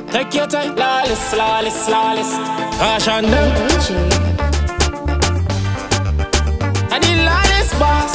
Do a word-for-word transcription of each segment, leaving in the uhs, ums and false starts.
Take your time, lawless, lawless, lawless. Caution them. I the lawless boss.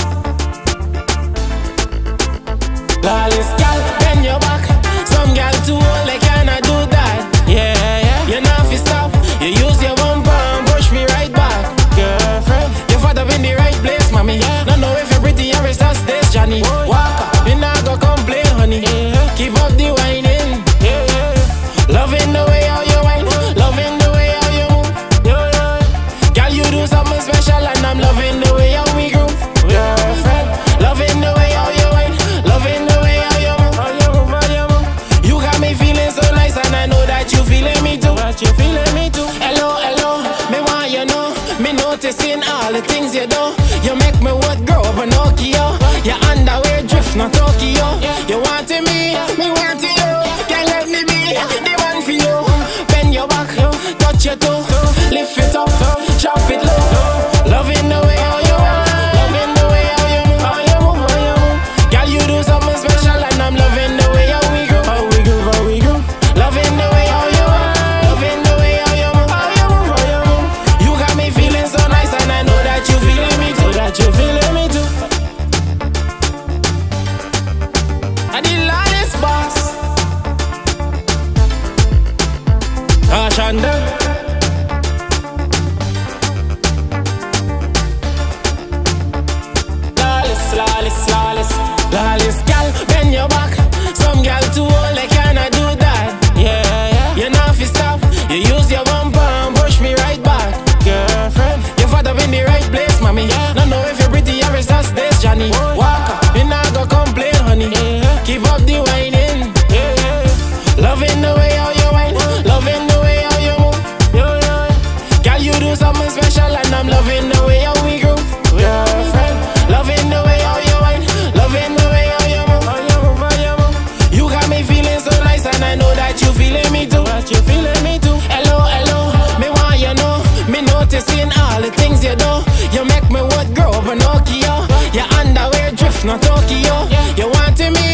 Lawless gal, bend your back. Some gal too old, they cannot do that. Yeah, yeah. You know if you stop, you use your bumper and push me right back. Girlfriend, you fought up in the right place, mommy. Don't know if you're pretty or it's just this, Johnny. Walk up, you not go complain, honey. Keep up the whining. Loving the way how you whine, loving the way how you move. Girl, you do something special and I'm loving the way how we groove. Girlfriend, loving the way how you whine, loving the way how you move. How you move, how you move. You got me feeling so nice and I know that you feeling me too. That you feeling me too. Hello, hello, me want you know. Me noticing all the things you do. You make me what grow up Pinocchio. Your underwear drift, not Tokyo. You wanted me, me wanted you. Can't let me be the one for you. Bend your back, touch your toe, lift it up, chop it low. Loving the way how you are, loving the way how you move, how you move, how you move. Girl, you do something special and I'm loving the way how we groove, how we groove, how we groove. Loving the way how you are, loving the way how you move, how you move, how you move. You got me feeling so nice and I know that you feeling me too, that you feeling me too. I the lawless boss. Caution them. Lawless, lawless, lawless, lawless gal, bend your back. Some gal too old, they cannot do that. Yeah, yeah. You know if you stop, you use your bumper and push me right back. Girlfriend, you fought up in the right place, mommy. Don't know if you're pretty or it's just this, Johnny. Walk up, you not go complain, honey. Keep up the whining. Loving the way how you whine, loving the way how you move. Girl, you do something special and I'm loving the way how we groove. Girlfriend, loving the way how you whine, loving the way how you move, how you move, how you move. You got me feeling so nice and I know that you feeling me too, that you feeling me too. Hello, hello, me want you know. Me noticing all the things you do. You make me what grow up Pinocchio. Your underwear drift, not Tokyo. You wanted me,